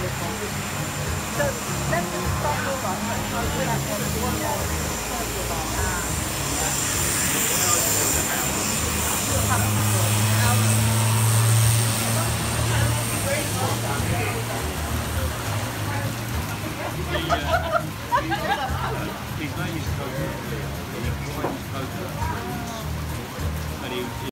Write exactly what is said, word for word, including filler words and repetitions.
So let's just start over. I'll do that one more.